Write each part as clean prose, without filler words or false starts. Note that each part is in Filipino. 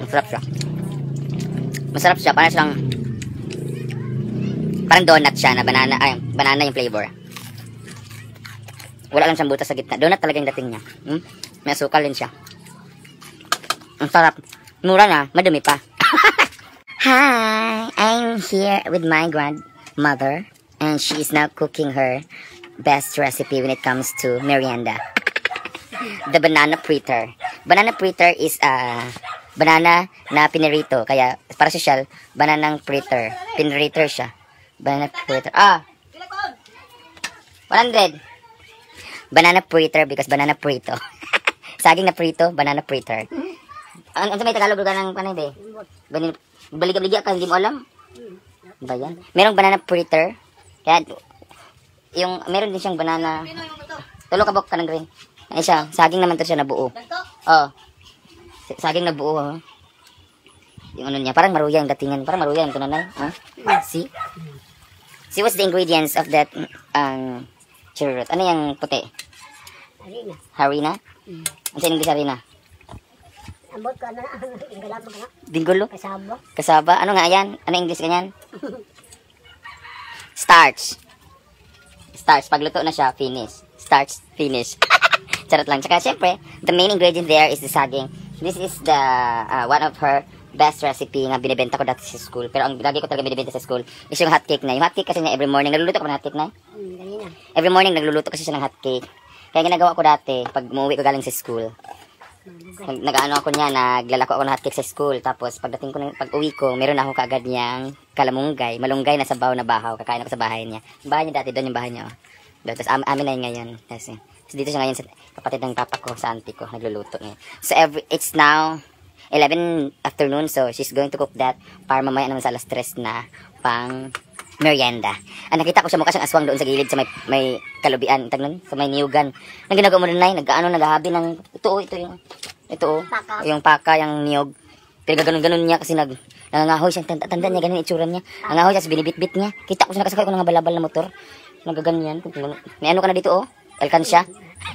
Masarap siya. Masarap siya, parang donut siya na banana, banana yung flavor. Wala lang siyang butas sa gitna. Donut talaga yung dating niya. May asukal din siya. Ang sarap. Mura na, madumi pa. Hi, I'm here with my grandmother and she is now cooking her best recipe when it comes to merienda. The banana fritter. Banana fritter is banana na pinirito. Kaya para social, bananang fritter. Pinirito siya. Banana fritter. 100. Banana fritter because banana prito. Saging na prito, banana fritter. Ano may Tagalog ka ng panay Baligya ka, hindi mo alam? Ba yan? Merong banana fritter. Kaya, meron din siyang banana. Tulo kabok ka ng green. Ay siya, saging naman to siya na buo. Oh. Saging na buo, oh. Yung ano niya, parang maruya yung datingan. Parang maruya yung tunanay. See? See what's the ingredients of that cherry root? Ano yung puti? Harina. Harina? Ano sa English harina? Ambot ka na, inggalamo ka na. Dinggolo? Kasaba. Kasaba? Ano nga yan? Ano English ganyan? Starch. Starch. Pagluto na siya, finish. Starch, finish. Charot lang. Tsaka syempre, the main ingredient there is the saging. This is the one of her best recipe nga binibenta ko dati sa school. Pero ang lagi ko talaga binibenta sa school is yung hot cake na. Yung hot cake kasi niya every morning. Nagluluto ko ng hot cake na? Ganina. Every morning nagluluto kasi siya ng hot cake. Kaya ginagawa ko dati, pag umuwi ko galing sa school, nag-ano ako niya, naglalako ako ng hotcake sa school. Tapos pagdating ko, pag-uwi ko, meron ako kaagad niyang kalamunggay. Malunggay na sabaw na bahaw. Kakain ako sa bahay niya. Yung bahay niya dati, doon yung bahay niya. Oh. Tapos amin na yun ngayon. Kasi dito siya ngayon sa kapatid ng papa ko, sa auntie ko. Nagluluto ngayon. So it's now 11 afternoon. So she's going to cook that para mamaya naman sa alas 3 na pang merienda. Nakita ko siya mukha siyang aswang doon sa gilid sa may kalubian. Tagnon, sa may niyugan. Nang ginagawa mo rin na, naghahabi ng yung paka, yung niyog. Pero gano'n niya kasi nangangahoy siya. Tanda niya, ganun itsura niya. Nangangahoy siya, binibit-bit niya. Kita ko siya nakasakay ko ng balabal na motor. Nagaganyan. May ano ka na dito, oh? Alkansya.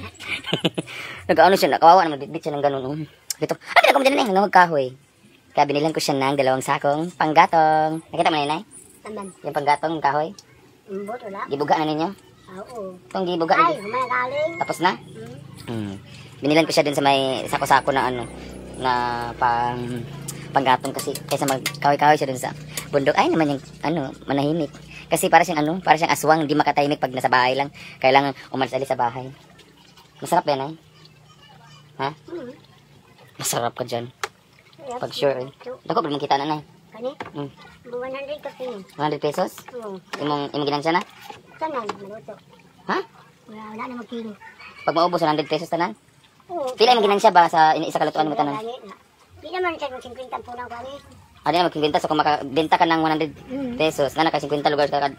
Nag-ano siya, nakawawa naman, bit siya ng ganun. Dito, pinagawa mo din na yung magkahoy. Kaya binilan ko siya ng 2 sakong panggatong. Nakita mo na yun, ay? Taman. Yung panggatong, yung kahoy? Ambot, wala. Gibuga na ninyo? Oo. Itong gibuga. Ay, galing. Tapos na? Binilan ko siya dun sa may sako-sako na na panggatong kasi kaysa magkahoy-kahoy siya dun sa bundok. Ay naman yung manahimik. Kasi para siyang aswang, hindi makatahimik pag nasa bahay lang. Kailangan umalis-alis sa bahay. Masarap yan, ay? Ha? Masarap ka dyan. Pag sure, eh. Dako, pag makita na, nay. Kani? 100 ka pinin. 100 pesos? Oo. Imong ginansya na? Tanan, maluto. Ha? Wala na magkino. Pag maubos, 100 pesos tanan? Oo. Pila imong ginansya ba sa isa kalutuan mo tanan? Di naman siya ng 50 po ng kani. Ano na magkibenta? So kung makabenta ka ng 100 pesos, na naka 50 lugar ka,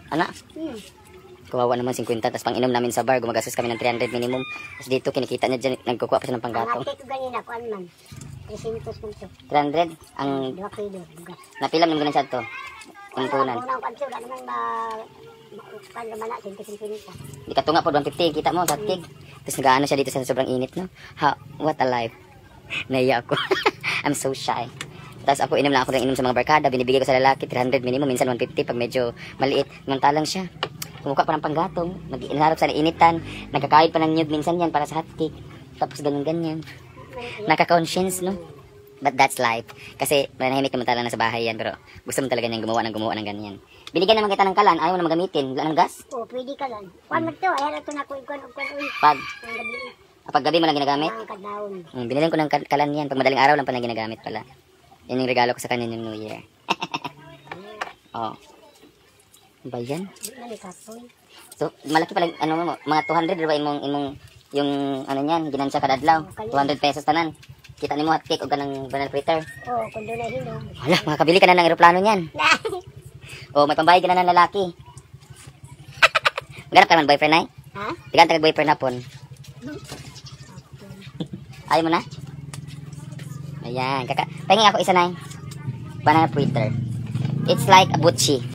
kawawa naman 50, tapos pang inom namin sa bar, gumagastos kami ng 300 minimum. Tapos dito kinikita niya dyan, nagkukuha pa siya ng panggatong. Ang ko ganyan ako, man. 300 punto. 300? Ang 2 kilo, bugas. napilam naman ginansya to. Kumpunan. Unang kanso, wala naman panlamana, 150. Di ka tunga po, 150, kita mo, sa tig. Tapos nag-ano siya dito sa sobrang init, no? What a life. Naiya ako. I'm so shy. Tapos ako inom lang ako ng inom sa mga barkada, binibigay ko sa lalaki, 300 minimum, minsan 150 pag medyo maliit. Mantalang siya. Kumukuha pa ng panggatong, nag-inharap sa initan, nagkakahid pa ng nyug minsan yan para sa hotcake. Tapos ganyan-ganyan. Nakaka-conscience, no? But that's life. Kasi manahimik naman talaga na sa bahay yan, pero gusto mo talaga niyang gumawa ng ganyan. Binigyan naman kita ng kalan, ayaw mo na magamitin. Wala ng gas? Oo, pwede ka lang. Kuan mo ito, ayaw ito na kuikon. Pag gabi mo lang ginagamit? Binilin ko ng kalan yan. Pag madaling araw lang pa na ginagamit pala. Yan yung regalo ko sa kanya yung New Year. Oh. Ba yan? So, malaki pala, mga 200 ba yung niyan, ginansya kadadlaw. 200 pesos tanan. Kita ni mo hot cake o ganang banana fritter. Oo, kung doon na hilo. Wala, makakabili ka na ng aeroplano niyan. O, may pambayad ka na ng lalaki. Maghanap ka ng boyfriend, ay? Ha? Tigaan taga-boyfriend na pon. Ayaw mo na? Ayan. Pahingin ako isa na. Banana fritter. It's like a butchi.